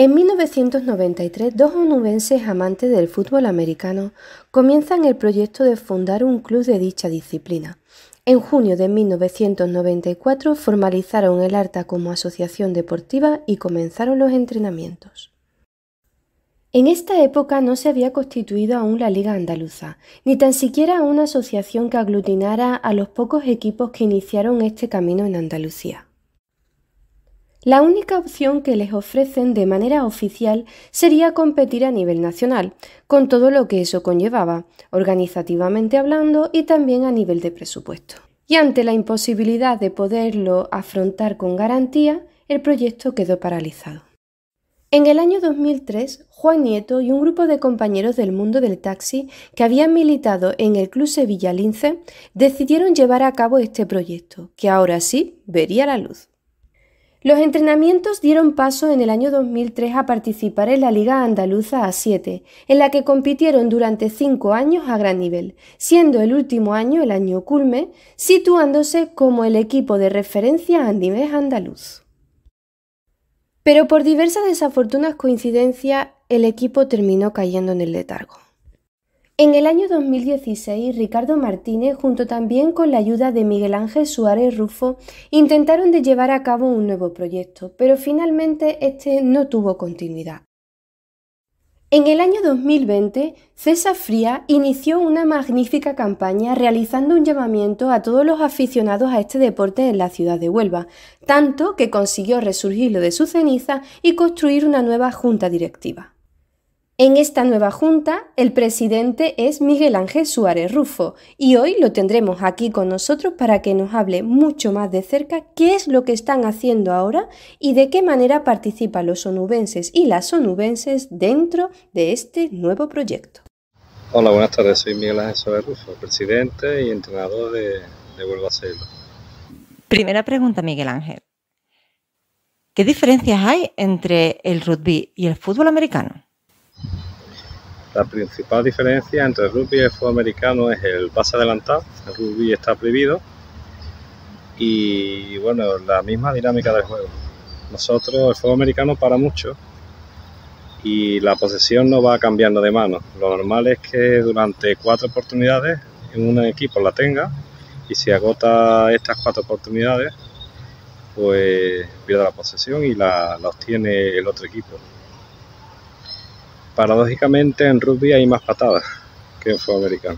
En 1993, dos onubenses amantes del fútbol americano comienzan el proyecto de fundar un club de dicha disciplina. En junio de 1994 formalizaron el ARTA como asociación deportiva y comenzaron los entrenamientos. En esta época no se había constituido aún la Liga Andaluza, ni tan siquiera una asociación que aglutinara a los pocos equipos que iniciaron este camino en Andalucía. La única opción que les ofrecen de manera oficial sería competir a nivel nacional, con todo lo que eso conllevaba, organizativamente hablando y también a nivel de presupuesto. Y ante la imposibilidad de poderlo afrontar con garantía, el proyecto quedó paralizado. En el año 2003, Juan Nieto y un grupo de compañeros del mundo del taxi que habían militado en el Club Sevilla Lince decidieron llevar a cabo este proyecto, que ahora sí vería la luz. Los entrenamientos dieron paso en el año 2003 a participar en la Liga Andaluza A7, en la que compitieron durante 5 años a gran nivel, siendo el último año el año culme, situándose como el equipo de referencia a nivel andaluz. Pero por diversas desafortunadas coincidencias, el equipo terminó cayendo en el letargo. En el año 2016, Ricardo Martínez, junto también con la ayuda de Miguel Ángel Suárez Rufo, intentaron de llevar a cabo un nuevo proyecto, pero finalmente este no tuvo continuidad. En el año 2020, César Fría inició una magnífica campaña realizando un llamamiento a todos los aficionados a este deporte en la ciudad de Huelva, tanto que consiguió resurgirlo de su ceniza y construir una nueva junta directiva. En esta nueva junta, el presidente es Miguel Ángel Suárez Rufo y hoy lo tendremos aquí con nosotros para que nos hable mucho más de cerca qué es lo que están haciendo ahora y de qué manera participan los onubenses y las onubenses dentro de este nuevo proyecto. Hola, buenas tardes, soy Miguel Ángel Suárez Rufo, presidente y entrenador de Huelva Sailor. Primera pregunta, Miguel Ángel. ¿Qué diferencias hay entre el rugby y el fútbol americano? La principal diferencia entre el rugby y el fútbol americano es el pase adelantado. El rugby está prohibido y bueno, la misma dinámica del juego. Nosotros, el fútbol americano para mucho y la posesión no va cambiando de mano. Lo normal es que durante 4 oportunidades en un equipo la tenga y si agota estas 4 oportunidades pues pierde la posesión y la obtiene el otro equipo. Paradójicamente en rugby hay más patadas que en fútbol americano.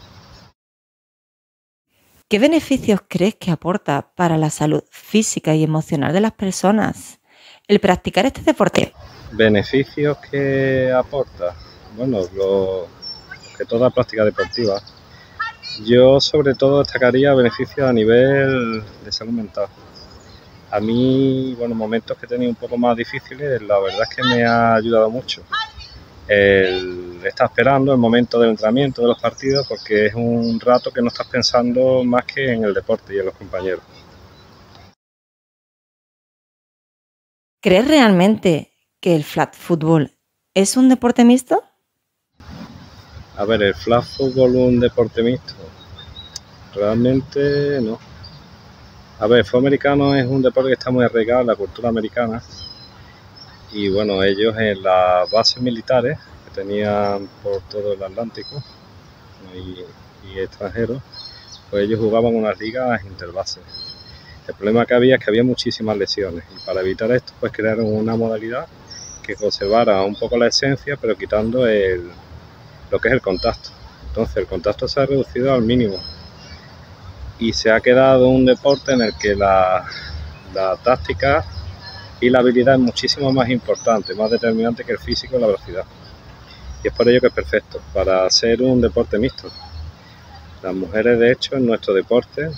¿Qué beneficios crees que aporta para la salud física y emocional de las personas el practicar este deporte? Beneficios que aporta, bueno, lo que toda práctica deportiva. Yo sobre todo destacaría beneficios a nivel de salud mental. A mí, bueno, momentos que he tenido un poco más difíciles, la verdad es que me ha ayudado mucho. El estar esperando el momento del entrenamiento de los partidos porque es un rato que no estás pensando más que en el deporte y en los compañeros. ¿Crees realmente que el flag football es un deporte mixto? A ver, el flag football un deporte mixto, realmente no. A ver, el fútbol americano es un deporte que está muy arraigado en la cultura americana. Y bueno, ellos en las bases militares que tenían por todo el Atlántico y extranjeros, pues ellos jugaban unas ligas interbases. El problema que había es que había muchísimas lesiones y para evitar esto pues crearon una modalidad que conservara un poco la esencia pero quitando lo que es el contacto. Entonces el contacto se ha reducido al mínimo y se ha quedado un deporte en el que la táctica y la habilidad es muchísimo más importante, más determinante que el físico y la velocidad. Y es por ello que es perfecto para ser un deporte mixto. Las mujeres, de hecho, en nuestro deporte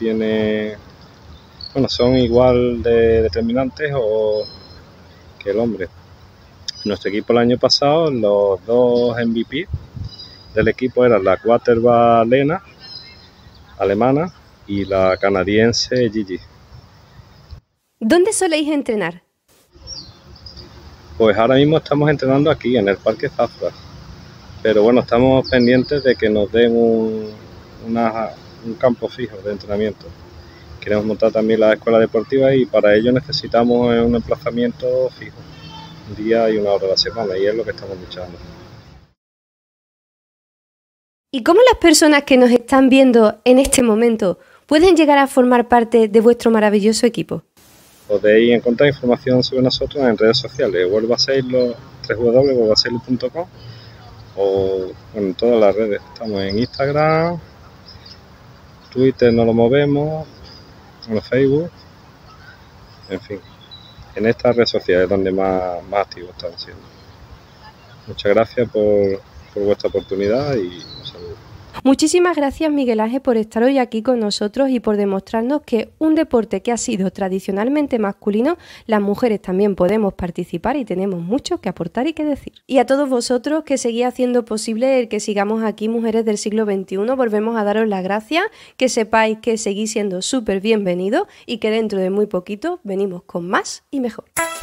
son igual de determinantes que el hombre. En nuestro equipo el año pasado, los 2 MVP del equipo eran la quarterback Lena, alemana, y la canadiense Gigi. ¿Dónde soléis entrenar? Pues ahora mismo estamos entrenando aquí, en el Parque Zafra. Pero bueno, estamos pendientes de que nos den un campo fijo de entrenamiento. Queremos montar también la escuela deportiva y para ello necesitamos un emplazamiento fijo. día y 1 hora a la semana, y es lo que estamos luchando. ¿Y cómo las personas que nos están viendo en este momento pueden llegar a formar parte de vuestro maravilloso equipo? Podéis encontrar información sobre nosotros en redes sociales, www.worldbasailor.com o en todas las redes. Estamos en Instagram, Twitter no lo movemos, en Facebook, en fin, en estas redes sociales es donde más activos estamos siendo. Muchas gracias por vuestra oportunidad y un saludo. Muchísimas gracias, Miguel Ángel, por estar hoy aquí con nosotros y por demostrarnos que un deporte que ha sido tradicionalmente masculino, las mujeres también podemos participar y tenemos mucho que aportar y que decir. Y a todos vosotros que seguís haciendo posible el que sigamos aquí, Mujeres del Siglo XXI, volvemos a daros las gracias, que sepáis que seguís siendo súper bienvenidos y que dentro de muy poquito venimos con más y mejor.